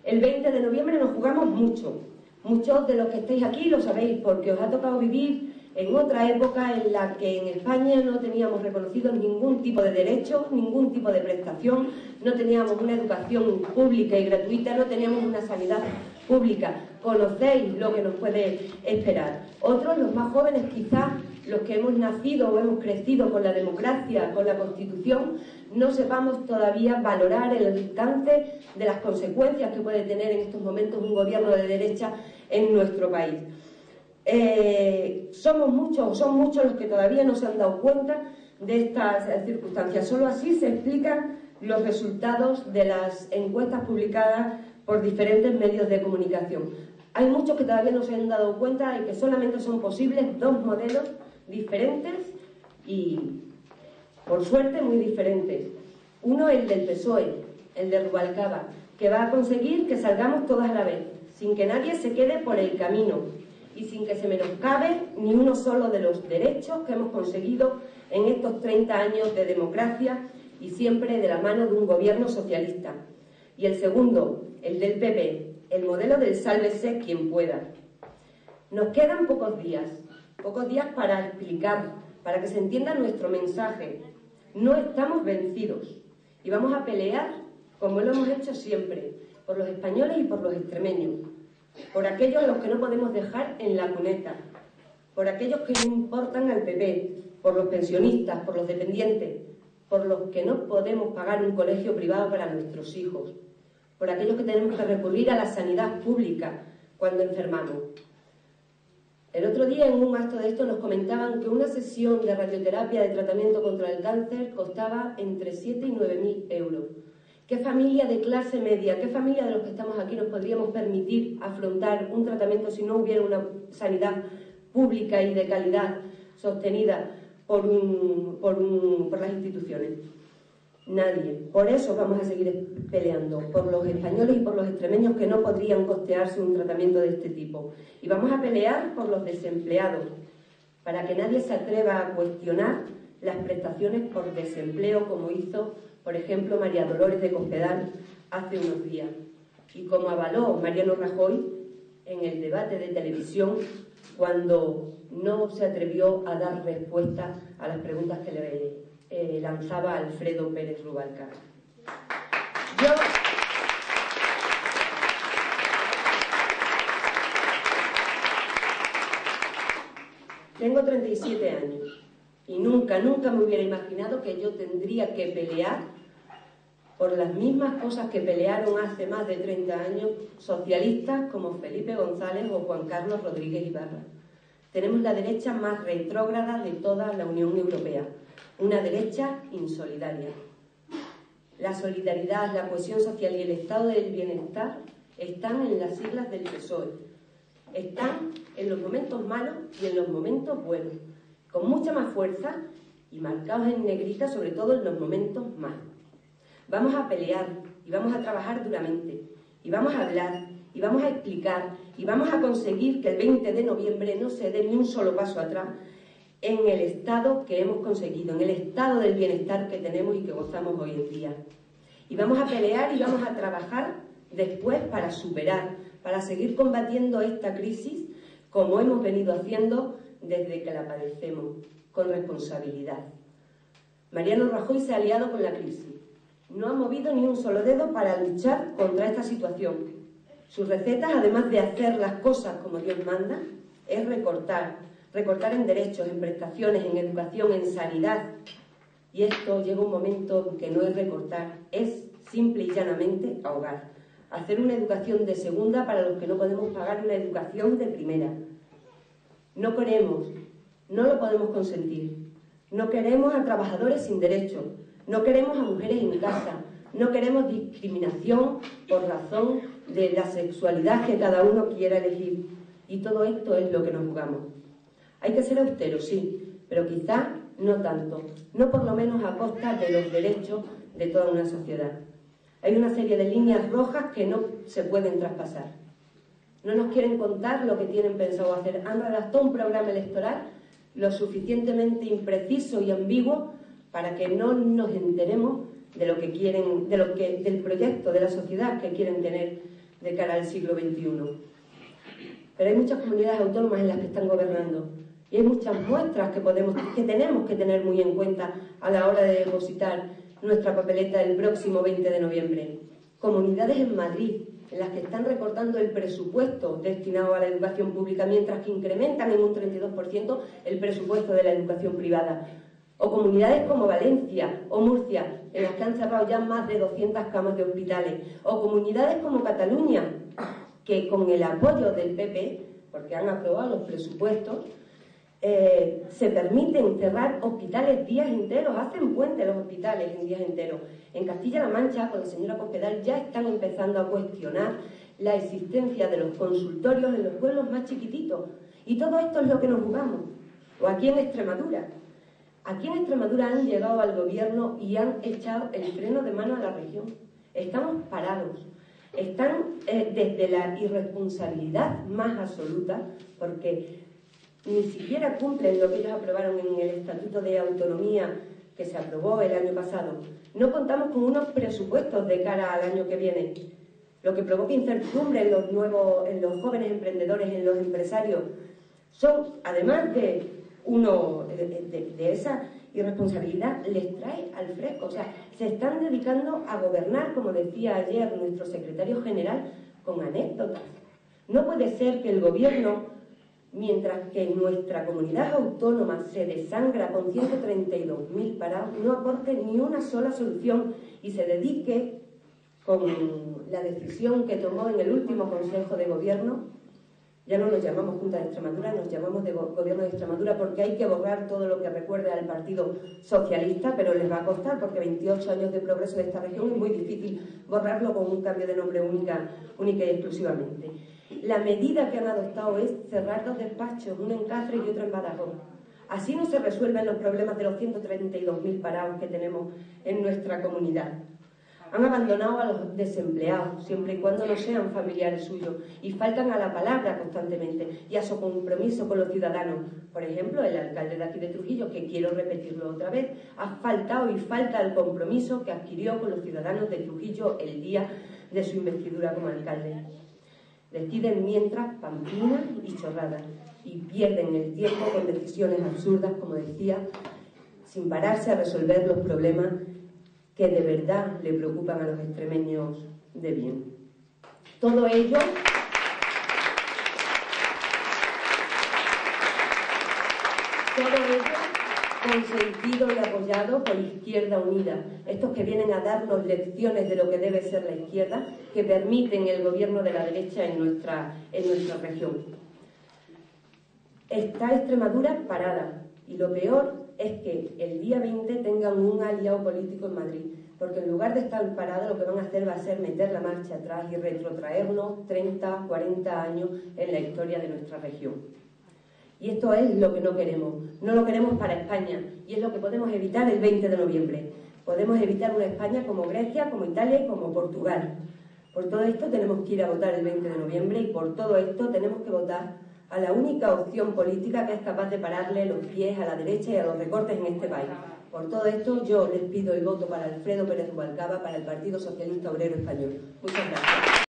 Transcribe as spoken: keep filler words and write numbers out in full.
El veinte de noviembre nos jugamos mucho. Muchos de los que estáis aquí lo sabéis porque os ha tocado vivir en otra época en la que en España no teníamos reconocido ningún tipo de derecho, ningún tipo de prestación, no teníamos una educación pública y gratuita, no teníamos una sanidad pública. Conocéis lo que nos puede esperar. Otros, los más jóvenes, quizás los que hemos nacido o hemos crecido con la democracia, con la Constitución, no sepamos todavía valorar el alcance de las consecuencias que puede tener en estos momentos un gobierno de derecha en nuestro país. Eh, somos muchos, son muchos los que todavía no se han dado cuenta de estas eh, circunstancias. Solo así se explican los resultados de las encuestas publicadas por diferentes medios de comunicación. Hay muchos que todavía no se han dado cuenta de que solamente son posibles dos modelos diferentes y, por suerte, muy diferentes. Uno, el del P S O E, el de Rubalcaba, que va a conseguir que salgamos todas a la vez, sin que nadie se quede por el camino y sin que se menoscabe ni uno solo de los derechos que hemos conseguido en estos treinta años de democracia y siempre de la mano de un gobierno socialista. Y el segundo, el del P P, el modelo del sálvese quien pueda. Nos quedan pocos días, pocos días para explicar, para que se entienda nuestro mensaje. No estamos vencidos y vamos a pelear, como lo hemos hecho siempre, por los españoles y por los extremeños, por aquellos a los que no podemos dejar en la cuneta, por aquellos que no importan al P P, por los pensionistas, por los dependientes, por los que no podemos pagar un colegio privado para nuestros hijos, por aquellos que tenemos que recurrir a la sanidad pública cuando enfermamos. El otro día en un acto de esto nos comentaban que una sesión de radioterapia de tratamiento contra el cáncer costaba entre siete y nueve mil euros. ¿Qué familia de clase media, qué familia de los que estamos aquí nos podríamos permitir afrontar un tratamiento si no hubiera una sanidad pública y de calidad sostenida por, un, por, un, por las instituciones? Nadie. Por eso vamos a seguir peleando, por los españoles y por los extremeños que no podrían costearse un tratamiento de este tipo. Y vamos a pelear por los desempleados, para que nadie se atreva a cuestionar las prestaciones por desempleo, como hizo, por ejemplo, María Dolores de Cospedal hace unos días. Y como avaló Mariano Rajoy en el debate de televisión, cuando no se atrevió a dar respuesta a las preguntas que le Eh, lanzaba Alfredo Pérez Rubalcaba. Yo tengo treinta y siete años y nunca, nunca me hubiera imaginado que yo tendría que pelear por las mismas cosas que pelearon hace más de treinta años socialistas como Felipe González o Juan Carlos Rodríguez Ibarra. Tenemos la derecha más retrógrada de toda la Unión Europea. Una derecha insolidaria. La solidaridad, la cohesión social y el estado del bienestar están en las siglas del P S O E. Están en los momentos malos y en los momentos buenos, con mucha más fuerza y marcados en negrita, sobre todo en los momentos malos. Vamos a pelear y vamos a trabajar duramente y vamos a hablar y vamos a explicar y vamos a conseguir que el veinte de noviembre no se dé ni un solo paso atrás en el estado que hemos conseguido, en el estado del bienestar que tenemos y que gozamos hoy en día. Y vamos a pelear y vamos a trabajar después para superar, para seguir combatiendo esta crisis como hemos venido haciendo desde que la padecemos, con responsabilidad. Mariano Rajoy se ha aliado con la crisis. No ha movido ni un solo dedo para luchar contra esta situación. Sus recetas, además de hacer las cosas como Dios manda, es recortar, recortar en derechos, en prestaciones, en educación, en sanidad. Y esto llega un momento en que no es recortar, es simple y llanamente ahogar. Hacer una educación de segunda para los que no podemos pagar una educación de primera. No queremos, no lo podemos consentir. No queremos a trabajadores sin derechos, no queremos a mujeres en casa, no queremos discriminación por razón de la sexualidad que cada uno quiera elegir. Y todo esto es lo que nos jugamos. Hay que ser austeros, sí, pero quizá no tanto, no por lo menos a costa de los derechos de toda una sociedad. Hay una serie de líneas rojas que no se pueden traspasar. No nos quieren contar lo que tienen pensado hacer. Han redactado un programa electoral lo suficientemente impreciso y ambiguo para que no nos enteremos de lo que quieren, de lo que, del proyecto de la sociedad que quieren tener de cara al siglo veintiuno. Pero hay muchas comunidades autónomas en las que están gobernando y hay muchas muestras que, podemos, que tenemos que tener muy en cuenta a la hora de depositar nuestra papeleta el próximo veinte de noviembre. Comunidades en Madrid en las que están recortando el presupuesto destinado a la educación pública, mientras que incrementan en un treinta y dos por ciento el presupuesto de la educación privada. O comunidades como Valencia o Murcia, en las que han cerrado ya más de doscientas camas de hospitales. O comunidades como Cataluña, que con el apoyo del P P, porque han aprobado los presupuestos, eh, se permiten cerrar hospitales días enteros, hacen puente los hospitales en días enteros. En Castilla-La Mancha, con la señora Cospedal, ya están empezando a cuestionar la existencia de los consultorios en los pueblos más chiquititos. Y todo esto es lo que nos jugamos. O aquí en Extremadura. Aquí en Extremadura han llegado al gobierno y han echado el freno de mano a la región. Estamos parados. Están eh, desde la irresponsabilidad más absoluta, porque ni siquiera cumplen lo que ellos aprobaron en el Estatuto de Autonomía que se aprobó el año pasado. No contamos con unos presupuestos de cara al año que viene, lo que provoca incertidumbre en los, nuevos, en los jóvenes emprendedores, en los empresarios. Son, además de, uno, de, de, de esa irresponsabilidad, les trae al fresco. O sea, se están dedicando a gobernar, como decía ayer nuestro secretario general, con anécdotas. No puede ser que el gobierno, mientras que nuestra comunidad autónoma se desangra con ciento treinta y dos mil parados, no aporte ni una sola solución y se dedique, con la decisión que tomó en el último Consejo de Gobierno, ya no nos llamamos Junta de Extremadura, nos llamamos de Gobierno de Extremadura, porque hay que borrar todo lo que recuerde al Partido Socialista, pero les va a costar, porque veintiocho años de progreso de esta región es muy difícil borrarlo con un cambio de nombre única, única y exclusivamente. La medida que han adoptado es cerrar dos despachos, uno en Cáceres y otro en Badajoz. Así no se resuelven los problemas de los ciento treinta y dos mil parados que tenemos en nuestra comunidad. Han abandonado a los desempleados, siempre y cuando no sean familiares suyos, y faltan a la palabra constantemente y a su compromiso con los ciudadanos. Por ejemplo, el alcalde de aquí de Trujillo, que quiero repetirlo otra vez, ha faltado y falta el compromiso que adquirió con los ciudadanos de Trujillo el día de su investidura como alcalde. Deciden mientras pamplinas y chorradas y pierden el tiempo con decisiones absurdas, como decía, sin pararse a resolver los problemas que de verdad le preocupan a los extremeños de bien. Todo ello todo ello consentido y apoyado por Izquierda Unida, estos que vienen a darnos lecciones de lo que debe ser la izquierda, que permiten el gobierno de la derecha en nuestra, en nuestra región. Está Extremadura parada, y lo peor es que el día veinte tengan un aliado político en Madrid, porque en lugar de estar parada lo que van a hacer va a ser meter la marcha atrás y retrotraernos treinta, cuarenta años en la historia de nuestra región. Y esto es lo que no queremos, no lo queremos para España, y es lo que podemos evitar el veinte de noviembre. Podemos evitar una España como Grecia, como Italia y como Portugal. Por todo esto tenemos que ir a votar el veinte de noviembre y por todo esto tenemos que votar a la única opción política que es capaz de pararle los pies a la derecha y a los recortes en este país. Por todo esto yo les pido el voto para Alfredo Pérez Rubalcaba, para el Partido Socialista Obrero Español. Muchas gracias.